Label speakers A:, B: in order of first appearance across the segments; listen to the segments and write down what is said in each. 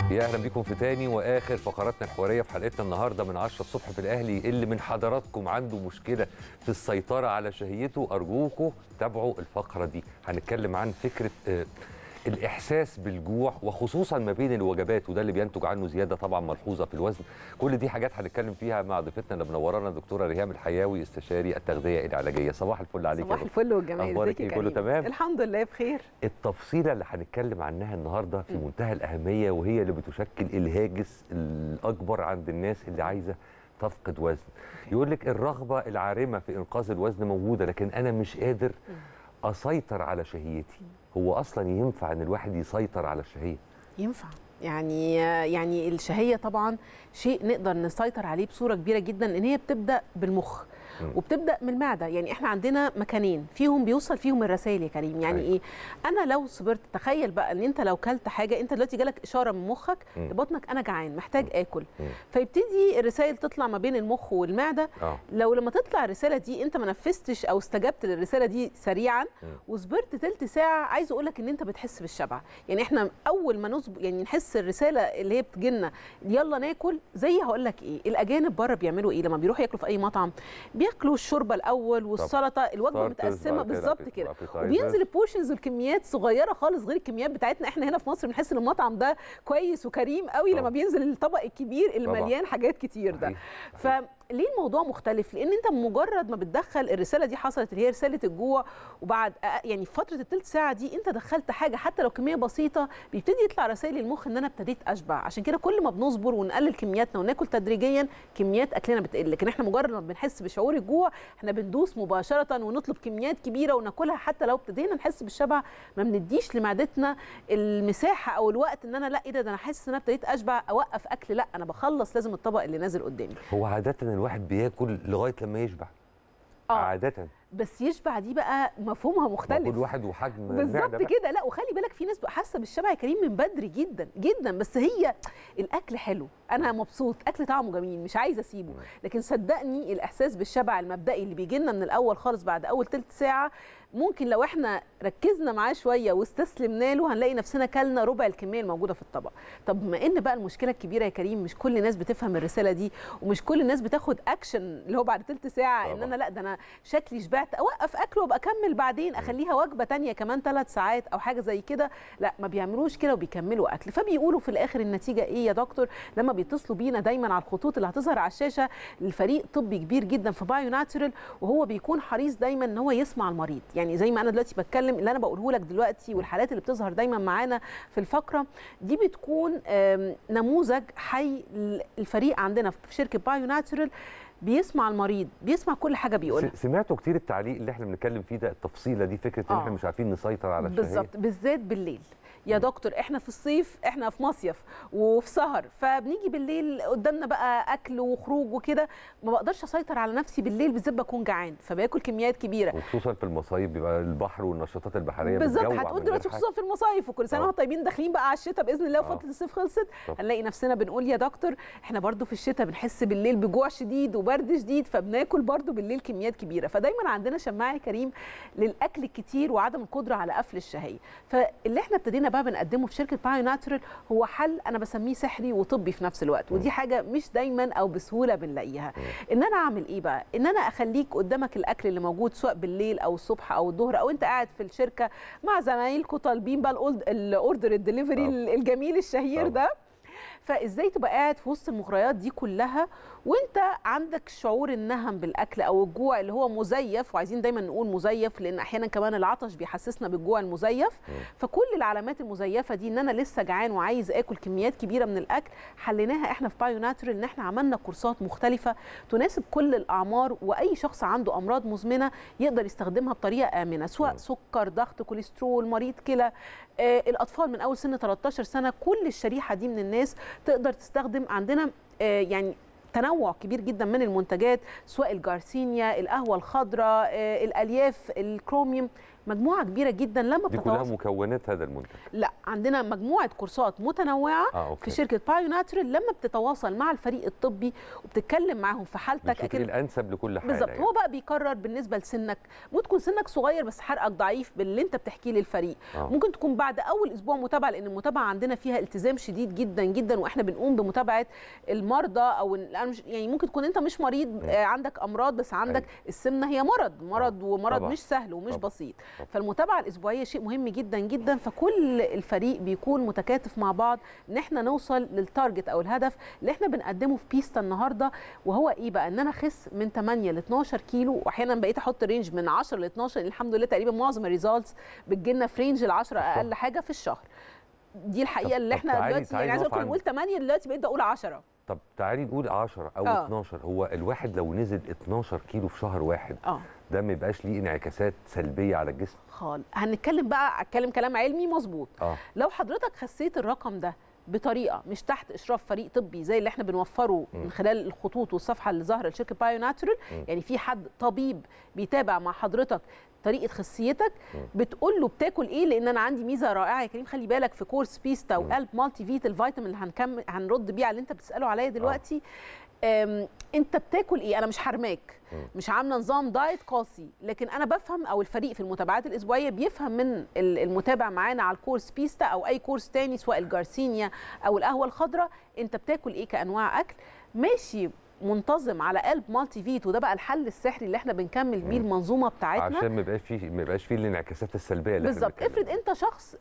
A: يا اهلا بيكم في تاني واخر فقراتنا الحواريه في حلقتنا النهارده من 10 الصبح في الاهلي. اللي من حضراتكم عنده مشكله في السيطره على شهيته ارجوكم تابعوا الفقره دي. هنتكلم عن فكره الاحساس بالجوع وخصوصا ما بين الوجبات، وده اللي بينتج عنه زياده طبعا ملحوظه في الوزن. كل دي حاجات هنتكلم فيها مع ضيفتنا اللي منورانا الدكتوره ريهام الحياوي، استشاري التغذيه العلاجيه. صباح الفل عليك.
B: صباح الفل والجمال.
A: اخبارك ايه؟ كله تمام
B: الحمد لله بخير.
A: التفصيله اللي هنتكلم عنها النهارده في منتهى الاهميه، وهي اللي بتشكل الهاجس الاكبر عند الناس اللي عايزه تفقد وزن. يقول لك الرغبه العارمه في انقاذ الوزن موجوده، لكن انا مش قادر اسيطر على شهيتي. هو اصلا ينفع ان الواحد يسيطر على الشهيه؟
B: ينفع. يعني الشهيه طبعا شيء نقدر نسيطر عليه بصوره كبيره جدا، لان هي بتبدا بالمخ وبتبدا من المعده. يعني احنا عندنا مكانين فيهم بيوصل فيهم الرسائل يا كريم. يعني ايه؟ انا لو صبرت، تخيل بقى ان انت لو كلت حاجه، انت دلوقتي جالك اشاره من مخك لبطنك انا جعان محتاج اكل، فيبتدي الرسائل تطلع ما بين المخ والمعده. لو لما تطلع الرساله دي انت ما نفذتش او استجبت للرساله دي سريعا وصبرت تلت ساعه، عايز اقول لك ان انت بتحس بالشبع. يعني احنا اول ما يعني نحس الرساله اللي هي بتجي لنا يلا ناكل، زي هقول لك ايه، الاجانب بره بيعملوا ايه لما بيروحوا ياكلوا في اي مطعم؟ بياكلوا الشوربه الاول والسلطه، الوجبه متقسمه بالظبط كده، وبينزل البورشنز والكميات صغيره خالص غير الكميات بتاعتنا. احنا هنا في مصر بنحس ان المطعم ده كويس وكريم قوي لما بينزل الطبق الكبير اللي مليان حاجات كتير ده. فليه الموضوع مختلف؟ لان انت مجرد ما بتدخل الرساله دي حصلت اللي هي رساله الجوع، وبعد يعني في فتره الثلث ساعه دي انت دخلت حاجه حتى لو كميه بسيطه، بيبتدي يطلع رسائل للمخ ان انا ابتديت اشبع. عشان كده كل ما بنصبر ونقلل كمياتنا وناكل تدريجيا كميات اكلنا بتقل. لكن احنا مجرد ما بنحس بشعور الجوع احنا بندوس مباشره ونطلب كميات كبيره وناكلها، حتى لو ابتدينا نحس بالشبع ما بنديش لمعدتنا المساحه او الوقت ان انا لا ايه ده انا حاسس ان انا ابتديت اشبع اوقف اكل. لا، انا بخلص لازم الطبق اللي نازل قدامي.
A: هو عاده الواحد بياكل لغايه لما يشبع عاده،
B: بس يشبع دي بقى مفهومها مختلف،
A: كل واحد وحجم
B: بالظبط كده. لا، وخلي بالك في ناس حاسه بالشبع يا كريم من بدري جدا جدا، بس هي الاكل حلو، انا مبسوط، اكل طعمه جميل مش عايزه اسيبه. لكن صدقني الاحساس بالشبع المبدئي اللي بيجي لنا من الاول خالص بعد اول ثلث ساعه، ممكن لو احنا ركزنا معاه شويه واستسلمنا له هنلاقي نفسنا كلنا ربع الكميه الموجوده في الطبق. طب بما ان بقى المشكله الكبيره يا كريم، مش كل الناس بتفهم الرساله دي، ومش كل الناس بتاخد اكشن اللي هو بعد ثلث ساعه ان انا لا ده انا شكلي شبعت اوقف اكل وابقى اكمل بعدين، اخليها وجبه ثانيه كمان 3 ساعات او حاجه زي كده. لا، ما بيعملوش كده وبيكملوا اكل. فبيقولوا في الاخر النتيجه ايه يا دكتور؟ لما بيتصلوا بينا دايما على الخطوط اللي هتظهر على الشاشه الفريق طبي كبير جدا في بايو ناتشرال، وهو بيكون حريص دايما ان هو يسمع المريض. يعني زي ما انا دلوقتي بتكلم اللي انا بقوله لك دلوقتي والحالات اللي بتظهر دايما معانا في الفقره دي بتكون نموذج حي. الفريق عندنا في شركه بايو ناتشرال بيسمع المريض، بيسمع كل حاجه بيقولها.
A: سمعتوا كتير التعليق اللي احنا بنتكلم فيه ده، التفصيله دي، فكره ان احنا مش عارفين نسيطر على الشهيه
B: بالظبط، بالذات بالليل يا دكتور. احنا في الصيف، احنا في مصيف وفي سهر، فبنيجي بالليل قدامنا بقى اكل وخروج وكده، ما بقدرش اسيطر على نفسي بالليل، بالذات بكون جعان فباكل كميات كبيره،
A: وخصوصا في المصايف بيبقى البحر والنشاطات البحريه
B: بالظبط. هتقول دلوقتي خصوصا في المصايف، وكل سنه وانتم طيبين داخلين بقى على الشتاء باذن الله وفتره الصيف خلصت، هنلاقي نفسنا بنقول يا دكتور احنا برضو في الشتاء بنحس بالليل بجوع شديد وبرد شديد، فبناكل برضو بالليل كميات كبيره. فدايما عندنا شماعه يا كريم للاكل الكتير وعدم القدره على قفل الشهيه. فاللي احنا ابتدينا بقى بنقدمه في شركه بايو ناتشرال هو حل انا بسميه سحري وطبي في نفس الوقت، ودي حاجه مش دايما او بسهوله بنلاقيها. ان انا اعمل ايه بقى؟ ان انا اخليك قدامك الاكل اللي موجود سواء بالليل او الصبح او الظهر، او انت قاعد في الشركه مع زمايلكم طالبين بقى الاوردر الدليفري الجميل الشهير ده. فازاي تبقى قاعد في وسط المغريات دي كلها وانت عندك شعور النهم بالاكل او الجوع اللي هو مزيف، وعايزين دايما نقول مزيف لان احيانا كمان العطش بيحسسنا بالجوع المزيف. فكل العلامات المزيفه دي ان انا لسه جعان وعايز اكل كميات كبيره من الاكل، حليناها احنا في بايو ناتشرال ان احنا عملنا كورسات مختلفه تناسب كل الاعمار، واي شخص عنده امراض مزمنه يقدر يستخدمها بطريقه امنه، سواء سكر، ضغط، كوليسترول، مريض كلى، الاطفال من اول سن 13 سنه، كل الشريحه دي من الناس تقدر تستخدم. عندنا يعني تنوع كبير جدا من المنتجات، سواء الجارسينيا، القهوه الخضراء، الالياف، الكروميوم، مجموعه كبيره جدا لما
A: دي كلها مكونات هذا المنتج؟
B: لا، عندنا مجموعه كورسات متنوعه في شركه بايو ناتشورال. لما بتتواصل مع الفريق الطبي وبتتكلم معاهم في حالتك
A: ايه الانسب لكل حاله
B: بالظبط. هو بقى بيقرر بالنسبه لسنك، ممكن تكون سنك صغير بس حرقك ضعيف باللي انت بتحكيه للفريق. ممكن تكون بعد اول اسبوع متابعه، لان المتابعه عندنا فيها التزام شديد جدا جدا، واحنا بنقوم بمتابعه المرضى. او يعني ممكن تكون انت مش مريض، عندك امراض بس عندك السمنه هي مرض ومرض مش سهل ومش بسيط. فالمتابعه الاسبوعيه شيء مهم جدا جدا. فكل الفريق بيكون متكاتف مع بعض ان احنا نوصل للتارجت او الهدف اللي احنا بنقدمه في بيستا النهارده. وهو ايه بقى؟ ان انا اخس من 8 ل 12 كيلو، واحيانا بقيت احط رينج من 10 ل 12. الحمد لله تقريبا معظم الريزالتس بتجيلنا في رينج ال 10 اقل حاجه في الشهر. دي الحقيقه اللي احنا دلوقتي يعني عايزه اقول 8، دلوقتي بقيت اقول 10.
A: طب تعالي نقول 10 او 12. هو الواحد لو نزل 12 كيلو في شهر واحد ده ما يبقاش ليه انعكاسات سلبيه على الجسم
B: خالص؟ هنتكلم بقى، كلام علمي مظبوط. لو حضرتك خسيت الرقم ده بطريقه مش تحت اشراف فريق طبي زي اللي احنا بنوفره من خلال الخطوط والصفحه اللي ظاهره لشركه بايو ناتشورال، يعني في حد طبيب بيتابع مع حضرتك طريقه خسيتك، بتقول له بتاكل ايه. لان انا عندي ميزه رائعه يا كريم، خلي بالك في كورس بيستا وقلب مالتي فيت الفيتامين اللي هنرد بيه على اللي انت بتساله عليا دلوقتي. انت بتاكل ايه؟ انا مش حرماك، مش عامله نظام دايت قاسي، لكن انا بفهم، او الفريق في المتابعات الاسبوعيه بيفهم من المتابع معانا على الكورس بيستا او اي كورس تاني سواء الجارسينيا او القهوه الخضراء، انت بتاكل ايه كانواع اكل، ماشي منتظم على قلب مالتي فيت. وده بقى الحل السحري اللي احنا بنكمل بيه المنظومه بتاعتنا
A: عشان ما يبقاش فيه الانعكاسات السلبيه اللي
B: بالظبط. افرض انت شخص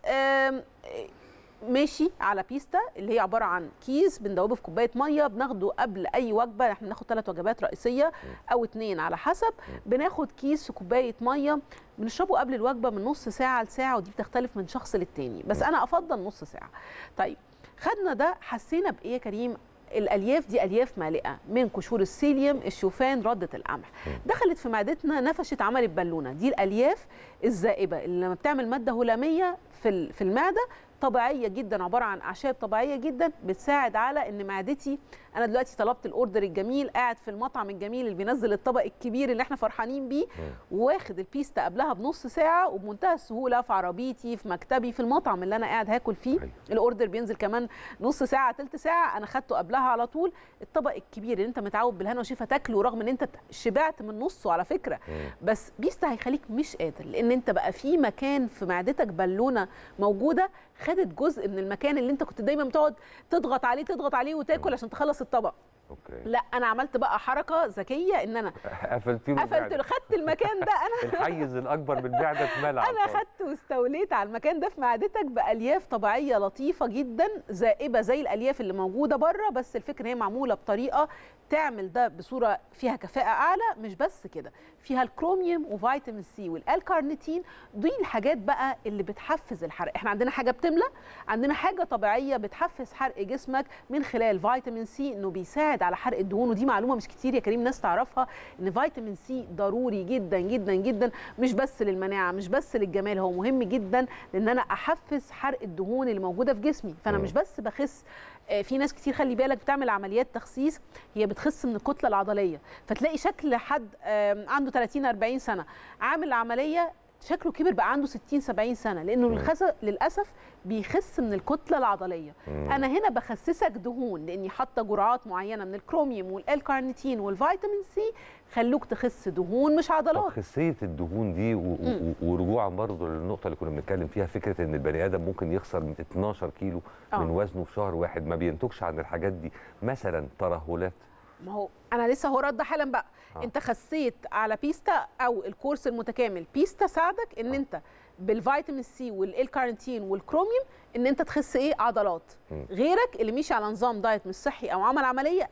B: ماشي على بيستا اللي هي عباره عن كيس بندوبه في كوبايه ميه، بناخده قبل اي وجبه. احنا بناخد 3 وجبات رئيسيه او 2 على حسب. بناخد كيس في كوبايه ميه بنشربه قبل الوجبه من نص ساعه لساعه، ودي بتختلف من شخص للتاني، بس انا افضل نص ساعه. طيب خدنا ده، حسينا بايه يا كريم؟ الالياف دي الياف مالئه من قشور السيليوم، الشوفان، رده القمح، دخلت في معدتنا، نفشت، عملت بالونه. دي الالياف الذائبه اللي لما بتعمل ماده هلاميه في المعده طبيعيه جدا، عباره عن اعشاب طبيعيه جدا بتساعد على ان معدتي. انا دلوقتي طلبت الاوردر الجميل، قاعد في المطعم الجميل اللي بينزل الطبق الكبير اللي احنا فرحانين بيه، واخد البيستا قبلها بنص ساعه، وبمنتهى السهوله في عربيتي، في مكتبي، في المطعم اللي انا قاعد هاكل فيه. الاوردر بينزل كمان نص ساعه، تلت ساعه، انا خدته قبلها على طول. الطبق الكبير اللي انت متعود بالهنا والشفا تاكله، رغم ان انت شبعت من نصه على فكره، بس بيستا هيخليك مش قادر، لان انت بقى في مكان في معدتك بالونه موجوده خدت جزء من المكان اللي انت كنت دايما بتقعد تضغط عليه وتاكل عشان تخلص الطبق. لا، انا عملت بقى حركه ذكيه ان انا قفلت خدت المكان ده، انا
A: الحيز الاكبر من المعده اتملى،
B: انا خدت واستوليت على المكان ده في معدتك بالياف طبيعيه لطيفه جدا ذائبه زي الالياف اللي موجوده بره، بس الفكره هي معموله بطريقه تعمل ده بصوره فيها كفاءه اعلى. مش بس كده، فيها الكروميوم وفيتامين سي والالكارنيتين، دي الحاجات بقى اللي بتحفز الحرق. احنا عندنا حاجه بتملى، عندنا حاجه طبيعيه بتحفز حرق جسمك من خلال فيتامين سي، انه بيساعد على حرق الدهون. ودي معلومه مش كتير يا كريم ناس تعرفها، ان فيتامين سي ضروري جدا جدا جدا، مش بس للمناعه، مش بس للجمال، هو مهم جدا لان انا احفز حرق الدهون اللي موجوده في جسمي. فانا مش بس بخس، في ناس كتير خلي بالك بتعمل عمليات تخسيس هي بتخس من الكتله العضليه، فتلاقي شكل حد عنده 30 40 سنه عامل عمليه شكله كبر بقى عنده 60 70 سنه، لانه للاسف بيخس من الكتله العضليه. انا هنا بخسسك دهون لاني حاطه جرعات معينه من الكروميوم والالكارنيتين والفيتامين سي خلوك تخس دهون مش عضلات.
A: طب خسيه الدهون دي ورجوعا برضه للنقطه اللي كنا بنتكلم فيها، فكره ان البني ادم ممكن يخسر من 12 كيلو من وزنه في شهر واحد، ما بينتجش عن الحاجات دي مثلا ترهلات؟
B: ما هو انا لسه هو رد حالا بقى. انت خسيت على بيستا او الكورس المتكامل، بيستا ساعدك ان انت بالفيتامين سي والالكارنيتين والكروميوم ان انت تخس ايه؟ عضلات. غيرك اللي مشي على نظام دايت مش صحي او عمل عمليه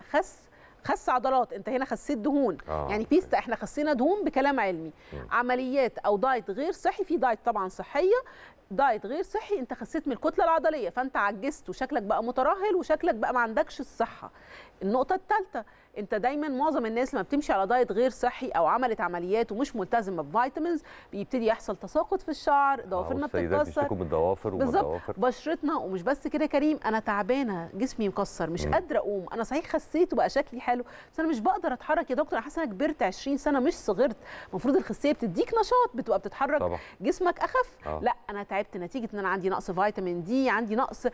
B: خس عضلات، انت هنا خسيت دهون. يعني بيستا احنا خسينا دهون بكلام علمي. عمليات او دايت غير صحي، في دايت طبعا صحيه، دايت غير صحي انت خسيت من الكتله العضليه، فانت عجزت وشكلك بقى مترهل وشكلك بقى ما عندكش الصحه. النقطه الثالثه، انت دايما معظم الناس لما بتمشي على دايت غير صحي او عملت عمليات ومش ملتزمه بفيتامينز بيبتدي يحصل تساقط في الشعر، ضوافرنا بتتكسر
A: من الضوافر
B: بالظبط، بشرتنا. ومش بس كده كريم، انا تعبانه، جسمي مكسر، مش قادره اقوم، انا صحيح خسيت وبقى شكلي حلو بس انا مش بقدر اتحرك يا دكتور، انا حاسه انا كبرت 20 سنه مش صغرت. المفروض الخسيه بتديك نشاط، بتبقى بتتحرك طبعا. جسمك اخف. لا انا تعبت نتيجه ان انا عندي نقص فيتامين دي، عندي نقص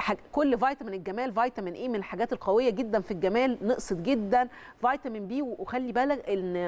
B: كل فيتامين الجمال، فيتامين ايه من الحاجات القويه جدا في الجمال نقصت جدا، فيتامين بي. وخلي بالك ان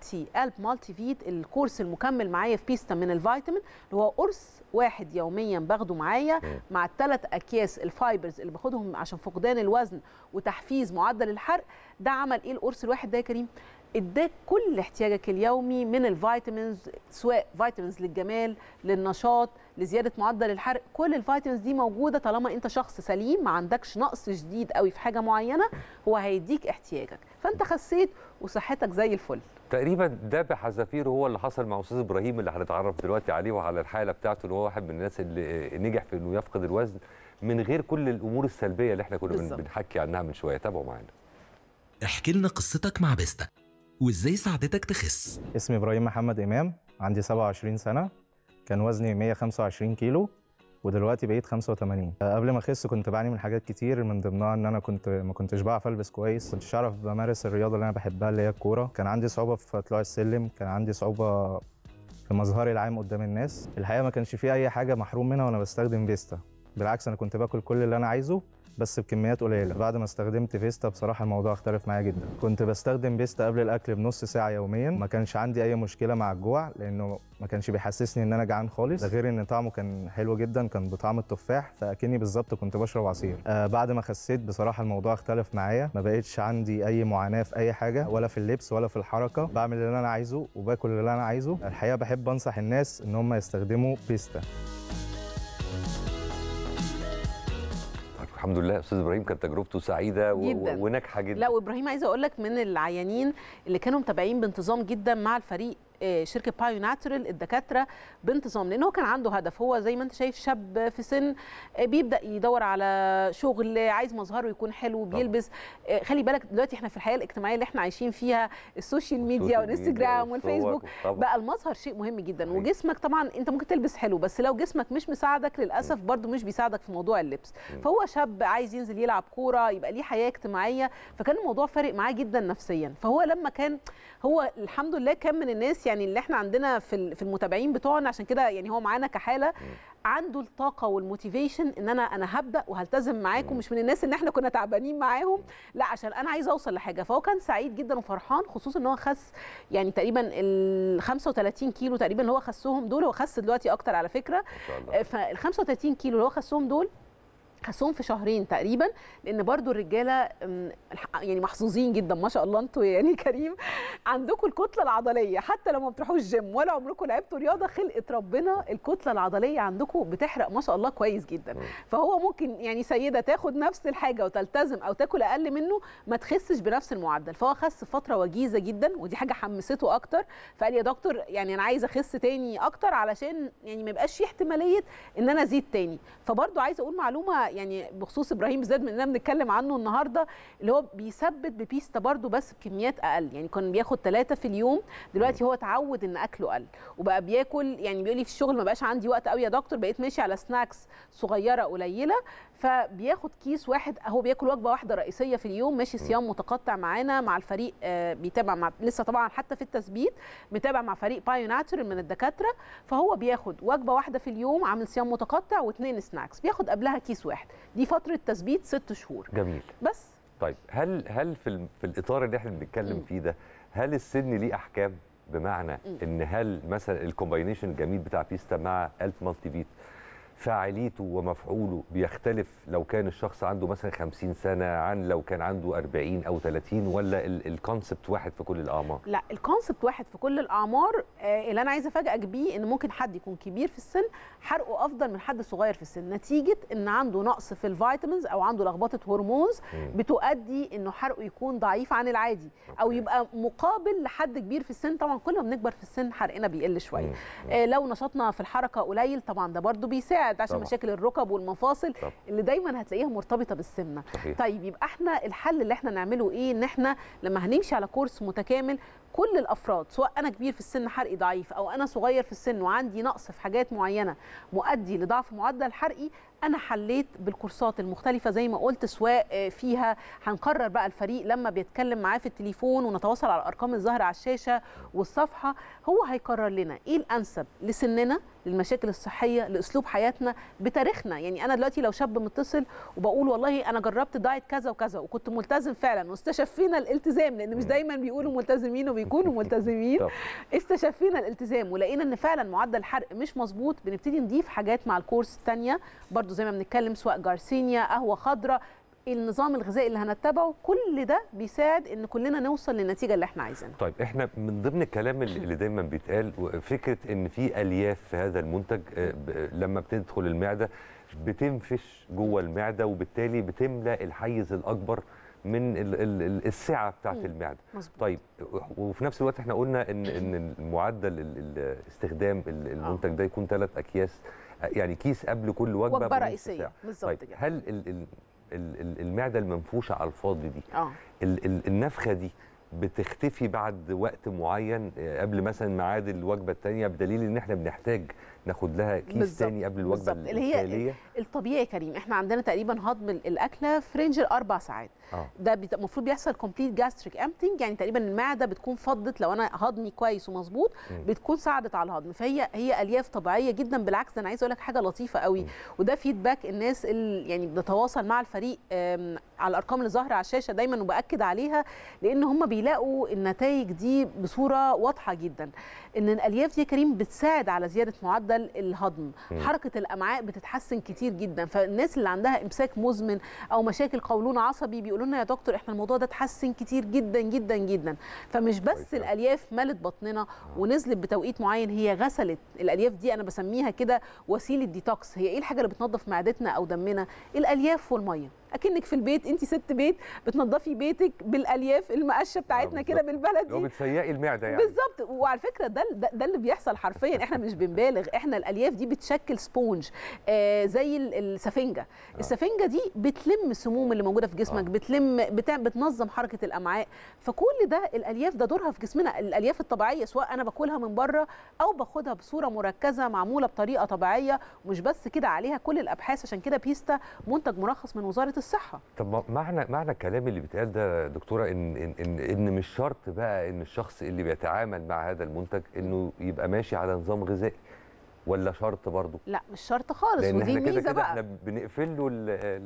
B: مالتي فيت الكورس المكمل معايا في بيستا من الفيتامين اللي هو قرص واحد يوميا باخده معايا مع الثلاث اكياس الفايبرز اللي باخدهم عشان فقدان الوزن وتحفيز معدل الحرق. ده عمل ايه القرص الواحد ده يا كريم؟ اداك كل احتياجك اليومي من الفيتامينز، سواء فيتامينز للجمال، للنشاط، لزياده معدل الحرق. كل الفيتامينز دي موجوده طالما انت شخص سليم ما عندكش نقص شديد قوي في حاجه معينه، هو هيديك احتياجك، فانت خسيت وصحتك زي الفل.
A: تقريبا ده بحذافيره هو اللي حصل مع استاذ ابراهيم اللي هنتعرف دلوقتي عليه وعلى الحاله بتاعته، ان هو واحد من الناس اللي نجح في انه يفقد الوزن من غير كل الامور السلبيه اللي احنا كنا بنحكي عنها من شويه. تابعوا معانا.
C: احكي لنا قصتك مع بيستا وازاي ساعدتك تخس.
D: اسمي ابراهيم محمد امام، عندي 27 سنه، كان وزني 125 كيلو ودلوقتي بقيت 85. قبل ما اخس كنت بعاني من حاجات كتير، من ضمنها ان انا ما كنتش بعرف البس كويس، كنتش اعرف بمارس الرياضه اللي انا بحبها اللي هي الكوره، كان عندي صعوبه في طلوع السلم، كان عندي صعوبه في مظهري العام قدام الناس. الحقيقه ما كانش في اي حاجه محروم منها وانا بستخدم فيستا، بالعكس انا كنت باكل كل اللي انا عايزه بس بكميات قليله. بعد ما استخدمت فيستا بصراحه الموضوع اختلف معايا جدا. كنت بستخدم فيستا قبل الاكل بنص ساعه يوميا، ما كانش عندي اي مشكله مع الجوع لانه ما كانش بيحسسني ان انا جعان خالص، ده غير ان طعمه كان حلو جدا، كان بطعم التفاح فاكني بالظبط كنت بشرب عصير. بعد ما خسيت بصراحه الموضوع اختلف معايا، ما بقتش عندي اي معاناه في اي حاجه، ولا في اللبس ولا في الحركه، بعمل اللي انا عايزه وباكل اللي انا عايزه. الحقيقه بحب انصح الناس ان هم يستخدموا فيستا.
A: الحمد لله استاذ ابراهيم كانت تجربته سعيده وناجحه جدا.
B: لا وابراهيم عايزه اقول لك من العيانين اللي كانوا متابعين بانتظام جدا مع الفريق شركه بايو ناتشورال، الدكاتره بانتظام، لان هو كان عنده هدف. هو زي ما انت شايف شاب في سن بيبدا يدور على شغل، عايز مظهره يكون حلو، بيلبس. خلي بالك دلوقتي احنا في الحياه الاجتماعيه اللي احنا عايشين فيها، السوشيال ميديا والانستجرام والفيسبوك، بقى المظهر شيء مهم جدا. وجسمك طبعا انت ممكن تلبس حلو بس لو جسمك مش مساعدك للاسف برده مش بيساعدك في موضوع اللبس. فهو شاب عايز ينزل يلعب كوره، يبقى ليه حياه اجتماعيه، فكان الموضوع فارق معاه جدا نفسيا. فهو لما كان هو الحمد لله كان من الناس يعني اللي احنا عندنا في المتابعين بتوعنا، عشان كده يعني هو معانا كحاله عنده الطاقه والموتيفيشن ان انا هبدا وهلتزم معاكم، مش من الناس ان احنا كنا تعبانين معاهم، لا عشان انا عايزه اوصل لحاجه. فهو كان سعيد جدا وفرحان، خصوصا ان هو خس يعني تقريبا ال 35 كيلو تقريبا اللي هو خسهم دول، هو خس دلوقتي اكتر على فكره. فال 35 كيلو اللي هو خسهم دول خسهم في شهرين تقريبا، لان برضو الرجاله يعني محظوظين جدا ما شاء الله. انتوا يعني كريم عندكم الكتله العضليه حتى لو ما بتروحوش جيم ولا عمركم لعبتوا رياضه، خلقه ربنا الكتله العضليه عندكم بتحرق ما شاء الله كويس جدا. فهو ممكن يعني سيده تاخد نفس الحاجه وتلتزم او تاكل اقل منه ما تخسش بنفس المعدل. فهو خس فتره وجيزه جدا ودي حاجه حمسته اكتر، فقال يا دكتور يعني انا عايزه اخس تاني اكتر علشان يعني ما يبقاش في احتماليه ان انا ازيد تاني. فبرضو عايزه اقول معلومه يعني بخصوص ابراهيم بالذات من اننا بنتكلم عنه النهارده، اللي هو بيثبت ببيستا برضو بس بكميات اقل. يعني كان بياخد 3 في اليوم، دلوقتي هو اتعود ان اكله قل وبقى بياكل. يعني بيقول لي في الشغل ما بقاش عندي وقت قوي يا دكتور، بقيت ماشي على سناكس صغيره قليله، فبياخد كيس واحد، هو بياكل وجبه واحده رئيسيه في اليوم، ماشي صيام متقطع معانا مع الفريق، بيتابع مع لسه طبعا حتى في التثبيت متابع مع فريق بايو ناتشورال من الدكاتره. فهو بياخد وجبه واحده في اليوم، عامل صيام متقطع و2 سناكس، بياخد قبلها كيس واحد. دي فتره تثبيت 6 شهور.
A: جميل.
B: بس
A: طيب هل في الاطار اللي احنا بنتكلم فيه ده هل السن ليه احكام؟ بمعنى ان هل مثلا الكومباينيشن الجميل بتاع بيستا مع الف مالتي فيت فاعليته ومفعوله بيختلف لو كان الشخص عنده مثلا 50 سنه عن لو كان عنده 40 او 30، ولا الكونسبت واحد في كل الاعمار؟
B: لا الكونسبت واحد في كل الاعمار. اللي انا عايزه افاجئك بيه ان ممكن حد يكون كبير في السن حرقه افضل من حد صغير في السن، نتيجه ان عنده نقص في الفيتامينز او عنده لخبطه هرمونز بتؤدي انه حرقه يكون ضعيف عن العادي او يبقى مقابل لحد كبير في السن. طبعا كل ما بنكبر في السن حرقنا بيقل شويه. لو نشاطنا في الحركه قليل طبعا ده برده بيساعد. بتساعد عشان
A: طبعا.
B: مشاكل الركب والمفاصل
A: طبعا.
B: اللي دايما هتلاقيها مرتبطه بالسمنه.
A: صحيح.
B: طيب يبقى احنا الحل اللي احنا نعمله ايه؟ ان احنا لما هنمشي على كورس متكامل كل الافراد، سواء انا كبير في السن حرقي ضعيف او انا صغير في السن وعندي نقص في حاجات معينه مؤدي لضعف معدل حرقي، انا حليت بالكورسات المختلفه زي ما قلت، سواء فيها هنقرر بقى الفريق لما بيتكلم معاه في التليفون ونتواصل على الارقام الظاهره على الشاشه والصفحه، هو هيقرر لنا ايه الانسب لسننا، للمشاكل الصحيه، لاسلوب حياتنا، بتاريخنا. يعني انا دلوقتي لو شاب متصل وبقول والله انا جربت دايت كذا وكذا وكنت ملتزم فعلا، واستشفينا الالتزام، لان مش دايما بيقولوا ملتزمين وبيكونوا ملتزمين، استشفينا الالتزام ولقينا ان فعلا معدل الحرق مش مظبوط، بنبتدي نضيف حاجات مع الكورس الثانيه برضو زي ما بنتكلم، سواء جارسينيا، قهوه خضراء، النظام الغذائي اللي هنتبعه، كل ده بيساعد ان كلنا نوصل للنتيجه اللي احنا عايزينها.
A: طيب احنا من ضمن الكلام اللي دايما بيتقال فكره ان في الياف في هذا المنتج لما بتدخل المعده بتنفش جوه المعده، وبالتالي بتملى الحيز الاكبر من السعه بتاعت المعده.
B: مزبوط.
A: طيب وفي نفس الوقت احنا قلنا ان معدل استخدام المنتج ده يكون 3 اكياس، يعني كيس قبل كل وجبه
B: رئيسيه بالظبط.
A: طيب
B: كده.
A: هل المعده المنفوشه على الفاضي دي النفخه دي بتختفي بعد وقت معين قبل مثلا ميعاد الوجبه الثانيه، بدليل ان احنا بنحتاج ناخد لها كيس ثاني قبل الوجبه
B: اللي هي الطبيعي يا كريم؟ احنا عندنا تقريبا هضم الاكله في رينج 4 ساعات. ده المفروض بيحصل كومبليت جاستريك امبتنج، يعني تقريبا المعده بتكون فضت، لو انا هضمي كويس ومظبوط بتكون ساعدت على الهضم، فهي الياف طبيعيه جدا. بالعكس انا عايزه اقول لك حاجه لطيفه قوي، وده فيدباك الناس اللي يعني بنتواصل مع الفريق على الارقام اللي ظاهره على الشاشه دايما وباكد عليها، لان هم بيلاقوا النتائج دي بصوره واضحه جدا، ان الالياف دي يا كريم بتساعد على زياده معدل الهضم، حركه الامعاء بتتحسن كتير جدا. فالناس اللي عندها امساك مزمن او مشاكل قولون عصبي بيقولوا لنا يا دكتور احنا الموضوع ده اتحسن كتير جدا جدا جدا. فمش بس الالياف ملت بطننا ونزلت بتوقيت معين، هي غسلت. الالياف دي انا بسميها كده وسيله ديتوكس. هي ايه الحاجه اللي بتنظف معدتنا او دمنا؟ الالياف والميه. اكنك في البيت، انت ست بيت بتنظفي بيتك بالالياف المقشه بتاعتنا كده بالبلدي،
A: لو بتسيقي المعده يعني
B: بالظبط. وعلى فكره ده اللي بيحصل حرفيا، احنا مش بنبالغ، احنا الالياف دي بتشكل سبونج زي السفنجه. السفنجه دي بتلم السموم اللي موجوده في جسمك، بتنظم حركه الامعاء. فكل ده الالياف ده دورها في جسمنا. الالياف الطبيعيه سواء انا باكلها من بره او باخدها بصوره مركزه معموله بطريقه طبيعيه، ومش بس كده عليها كل الابحاث. عشان كده بيستا منتج مرخص من وزاره الصحه.
A: طب معنى الكلام اللي بيتقال ده دكتوره ان مش شرط بقى ان الشخص اللي بيتعامل مع هذا المنتج انه يبقى ماشي على نظام غذائي، ولا شرط برضه؟
B: لا مش شرط خالص،
A: لأن
B: ودي
A: احنا
B: ميزه بقى.
A: احنا بنقفل له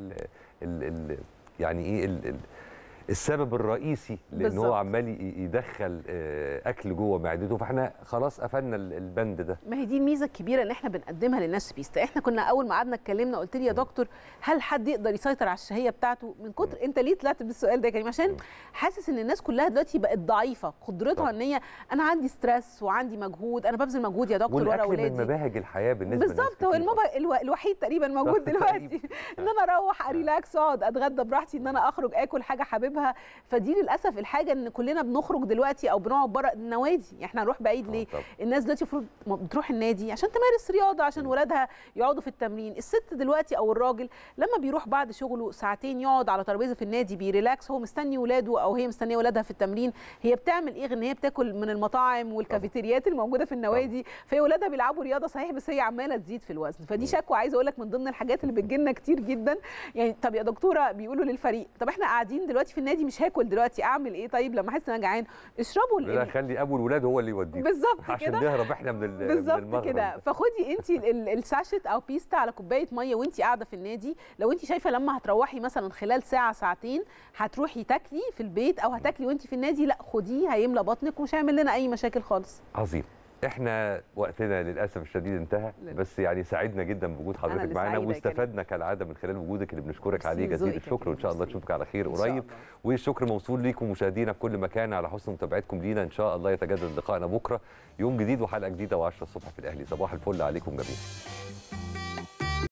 A: يعني ايه السبب الرئيسي، لان هو عمال يدخل اكل جوه معدته، فاحنا خلاص قفلنا البند ده.
B: ما هي دي الميزه الكبيره اللي احنا بنقدمها للناس بيستا. احنا كنا اول ما قعدنا اتكلمنا قلت لي يا دكتور هل حد يقدر يسيطر على الشهيه بتاعته؟ من كتر انت ليه طلعت بالسؤال ده يا كريم؟ عشان حاسس ان الناس كلها دلوقتي بقت ضعيفه قدرتها، ان هي انا عندي ستريس وعندي مجهود، انا ببذل مجهود يا دكتور ورا اولادي.
A: من مباهج الحياه بالنسبه للناس
B: بالظبط. هو الوحيد تقريبا موجود دلوقتي ان انا اروح اريلاكس، اقعد اتغدى براحتي، ان انا اخرج اكل حاجه حاببها. فدي للاسف الحاجه ان كلنا بنخرج دلوقتي او بنقعد بره النوادي. احنا هنروح بعيد ليه؟ الناس دلوقتي المفروض بتروح النادي عشان تمارس رياضه، عشان ولادها يقعدوا في التمرين. الست دلوقتي او الراجل لما بيروح بعد شغله ساعتين يقعد على ترابيزه في النادي بيريلاكس، هو مستني ولاده او هي مستنيه ولادها في التمرين. هي بتعمل ايه غير ان هي بتاكل من المطاعم والكافيتريات الموجوده في النوادي؟ فهي ولادها بيلعبوا رياضه صحيح، بس هي عماله تزيد في الوزن. فدي شكوى عايزه اقول لك من ضمن الحاجات اللي بتجي لنا كتير جدا. يعني طب يا دكتوره بيقولوا للفريق طب احنا قاعدين دلوقتي في النادي مش هاكل دلوقتي، اعمل ايه؟ طيب لما احس ان انا جعان اشربوا
A: لا خلي ابو الولاد هو اللي يوديه
B: بالظبط كده
A: عشان نهرب احنا من
B: بالظبط كده. فخدي انت الساشت او بيستا على كوبايه ميه وانت قاعده في النادي. لو انت شايفه لما هتروحي مثلا خلال ساعه ساعتين هتروحي تاكلي في البيت او هتاكلي وانت في النادي، لا خديه هيملى بطنك ومش هيعمل لنا اي مشاكل خالص.
A: عظيم. احنا وقتنا للاسف الشديد انتهى، بس يعني سعدنا جدا بوجود حضرتك معانا، واستفدنا كالعاده من خلال وجودك اللي بنشكرك عليه جزيل الشكر، وان شاء الله نشوفك على خير قريب. والشكر موصول ليكم مشاهدينا في كل مكان على حسن متابعتكم لينا. ان شاء الله يتجدد لقائنا بكره يوم جديد وحلقه جديده و10 الصبح في الاهلي. صباح الفل عليكم جميعا.